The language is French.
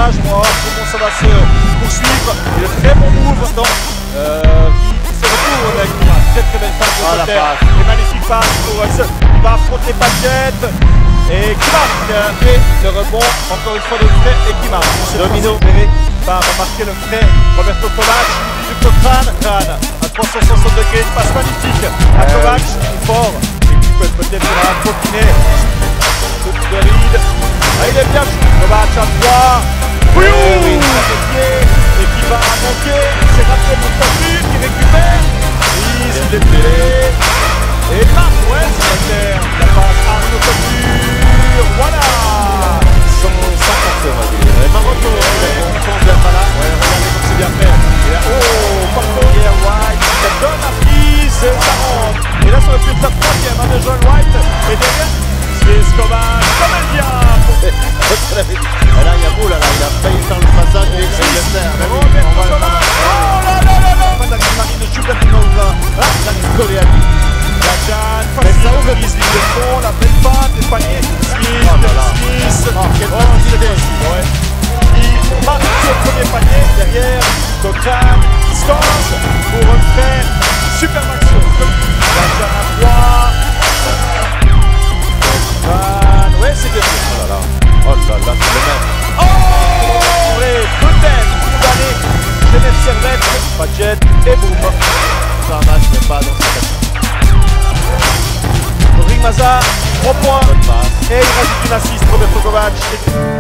l'avantage. Comment ça va se poursuivre. Il est très bon move maintenant. Il se retourne avec une très belle passe de côté. Et magnifique passe pour Hudson. Il va affronter Padgett. Et qui marque. Et le rebond, encore une fois de frais et qui marque. Domino va remarquer le frais. Roberto Kovac, du Cochrane. Crane à 360 degrés, une passe magnifique à Kovac, fort. Et qui peut peut-être la coquiner. Coup de ride. Ah, il est bien joué. Kovac à 3. Oui, et qui va manquer. C'est raté pour Tofu qui récupère. Il est blessé. Et marque, ouais, c'est la terre. La passe Arnaud Tofu. Voilà. 150 Marocco. Regardez comme c'est bien fait. Parfois, White, ça donne la prise, ça rentre. Et là, ça aurait pu être la troisième de John White. Et derrière, c'est Escobar, comme elle vient. Et là, il y a beau, là, il a failli faire le passage. Oh là là. Pas d'Aguimarine de Choukatinova. La Nicoléani. La Jeanne, facile, Smith, ligne de fond, la belle patte, les paniers. Smith. Il marque son premier panier derrière. Cochrane, distance pour un frère. Super action. La Jeanne à 3. Cochrane, ouais, c'est bien. Oh là là, c'est le même. Oh, et peut-être condamné. Genève Servette, Padgett et boum. Ça match n'est pas dans cette action. Rodrigue Maza, 3 points. Et il rajoute une assist, Roberto Kovac.